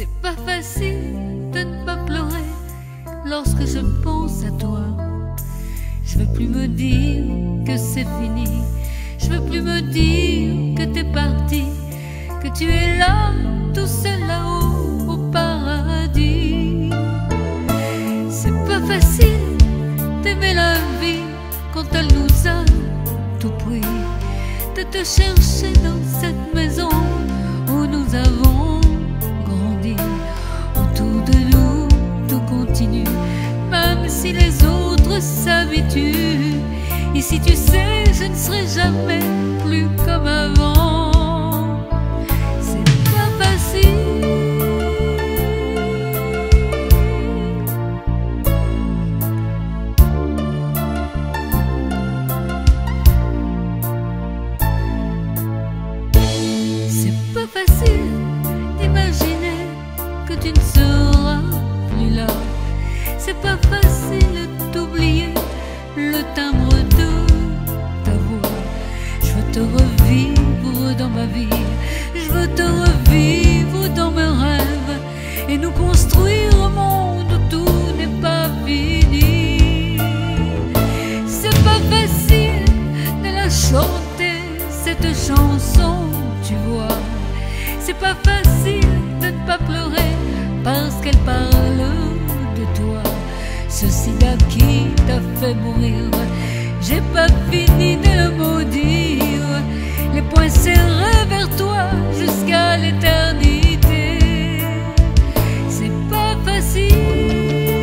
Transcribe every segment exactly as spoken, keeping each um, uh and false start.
C'est pas facile de ne pas pleurer lorsque je pense à toi. Je veux plus me dire que c'est fini. Je veux plus me dire que t'es parti, que tu es là, tout seul là-haut au paradis. C'est pas facile d'aimer la vie quand elle nous a tout pris, de te chercher dans cette maison où nous avons grandi. Autour de nous tout continue, même si les autres s'habituent. Ici tu sais, je ne serai jamais plus comme avant. C'est pas facile. C'est pas facile d'imaginer que tu ne seras plus là. C'est pas facile d'oublier le timbre de ta voix. Je veux te revivre dans ma vie, je veux te revivre dans mes rêves, et nous construire un monde où tout n'est pas fini. C'est pas facile de la chanter, cette chanson, tu vois. C'est pas facile de ne pas pleurer parce qu'elle parle de toi. Ce sida qui t'a fait mourir, j'ai pas fini de le maudire. Les poings serrés vers toi jusqu'à l'éternité. C'est pas facile.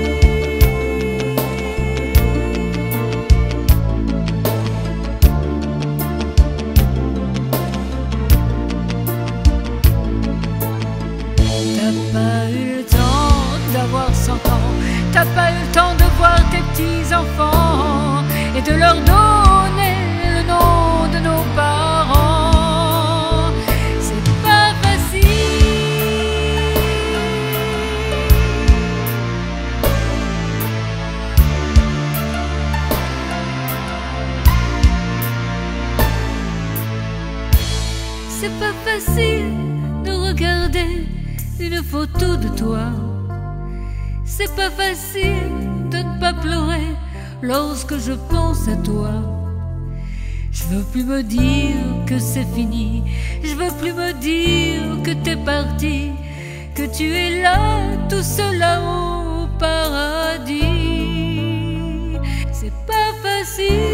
T'as pas eu le temps d'avoir cent ans, t'as pas eu le temps de voir tes petits-enfants et de leur donner le nom de nos parents. C'est pas facile. C'est pas facile de regarder une photo de toi. C'est pas facile de ne pas pleurer lorsque je pense à toi. Je veux plus me dire que c'est fini, je veux plus me dire que t'es parti, que tu es là, tout seul là-haut au paradis. C'est pas facile.